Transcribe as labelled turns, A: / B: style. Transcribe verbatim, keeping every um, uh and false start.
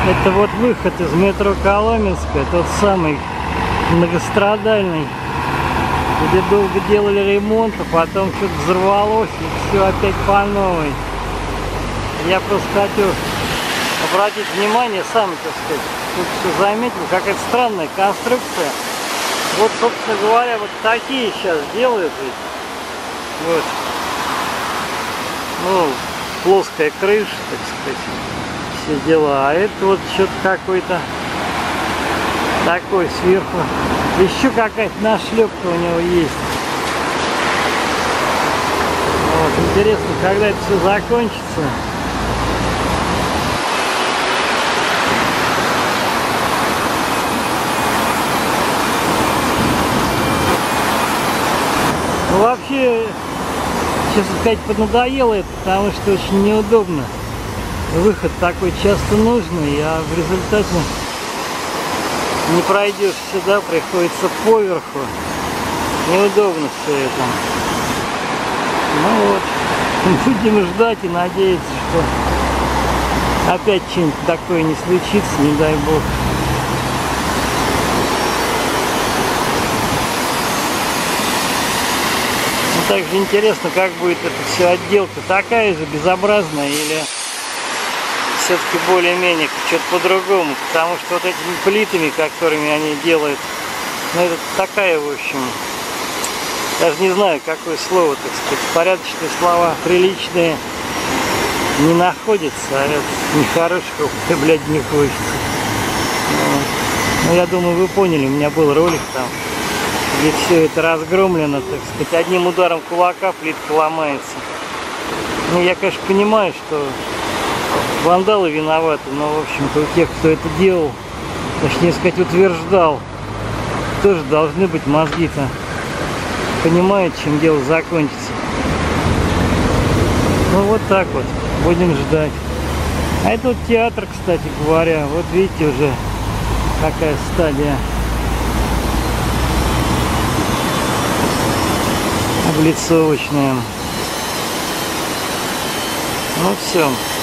A: Это вот выход из метро Коломенское, тот самый многострадальный, где долго делали ремонт, а потом что-то взорвалось, и все опять по новой. Я просто хочу обратить внимание, сам, так сказать, тут все заметил, какая-то странная конструкция. Вот, собственно говоря, вот такие сейчас делают ведь. Вот. Ну, плоская крыша, так сказать, все дела. А это вот что-то какой-то такой сверху. Еще какая-то нашлепка у него есть. Вот, интересно, когда это все закончится. Ну, вообще, честно сказать, поднадоело это, потому что очень неудобно. Выход такой часто нужный, а в результате не пройдешь сюда, приходится поверху. Неудобно все это. Ну вот, будем ждать и надеяться, что опять что-нибудь такое не случится, не дай бог. Также интересно, как будет эта вся отделка, такая же безобразная или все-таки более-менее что-то по-другому, потому что вот этими плитами, которыми они делают, ну это такая, в общем, даже не знаю, какое слово, так сказать, порядочные слова, приличные не находятся, а нехороших употреблять не хочется. Ну, я думаю, вы поняли, у меня был ролик там, где все это разгромлено, так сказать, одним ударом кулака плитка ломается. Ну, я, конечно, понимаю, что вандалы виноваты, но, в общем-то, у тех, кто это делал, точнее сказать, утверждал, тоже должны быть мозги-то, понимают, чем дело закончится. Ну, вот так вот, будем ждать. А это вот театр, кстати говоря, вот видите уже, какая стадия. Облицовочная. Ну все.